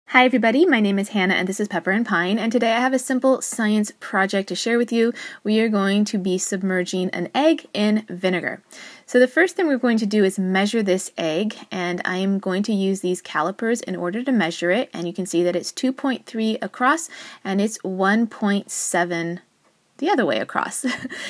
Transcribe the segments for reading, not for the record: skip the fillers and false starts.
Hi everybody, my name is Hannah and this is Pepper and Pine, and today I have a simple science project to share with you. We are going to be submerging an egg in vinegar. So the first thing we're going to do is measure this egg, and I am going to use these calipers in order to measure it, and you can see that it's 2.3 across and it's 1.7 the other way across.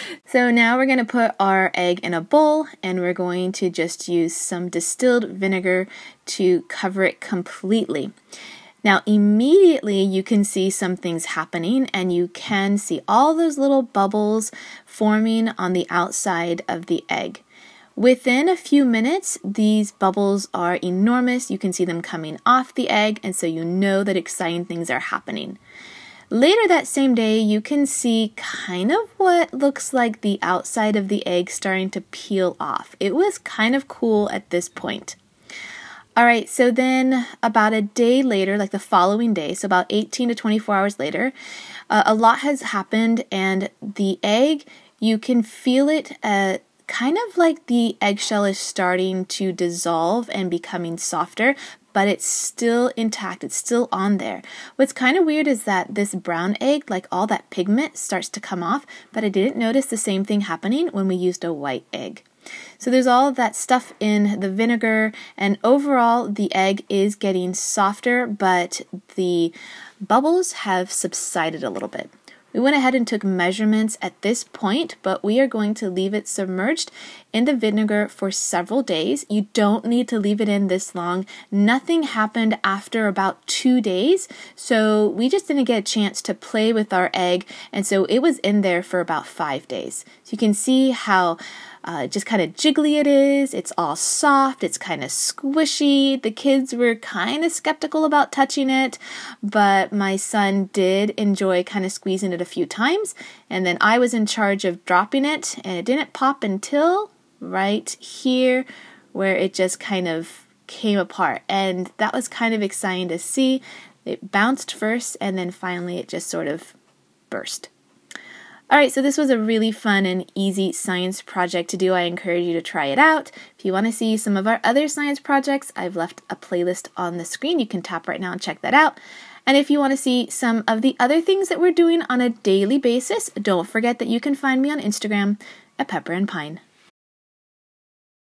So now we're going to put our egg in a bowl and we're going to just use some distilled vinegar to cover it completely. Now immediately you can see some things happening, and you can see all those little bubbles forming on the outside of the egg. Within a few minutes, these bubbles are enormous. You can see them coming off the egg, and so you know that exciting things are happening. Later that same day, you can see kind of what looks like the outside of the egg starting to peel off. It was kind of cool at this point. Alright, so then about a day later, like the following day, so about 18 to 24 hours later, a lot has happened, and the egg, you can feel it kind of like the eggshell is starting to dissolve and becoming softer, but it's still intact, it's still on there. What's kind of weird is that this brown egg, like all that pigment starts to come off, but I didn't notice the same thing happening when we used a white egg. So there's all of that stuff in the vinegar, and overall the egg is getting softer, but the bubbles have subsided a little bit. We went ahead and took measurements at this point, but we are going to leave it submerged in the vinegar for several days. You don't need to leave it in this long. Nothing happened after about 2 days, so we just didn't get a chance to play with our egg, and so it was in there for about 5 days. So you can see how just kind of jiggly it is. It's all soft. It's kind of squishy. The kids were kind of skeptical about touching it, but my son did enjoy kind of squeezing it a few times, and then I was in charge of dropping it, and it didn't pop until right here where it just kind of came apart, and that was kind of exciting to see. It bounced first, and then finally it just sort of burst. Alright, so this was a really fun and easy science project to do. I encourage you to try it out. If you want to see some of our other science projects, I've left a playlist on the screen. You can tap right now and check that out. And if you want to see some of the other things that we're doing on a daily basis, don't forget that you can find me on Instagram at Pepper and Pine.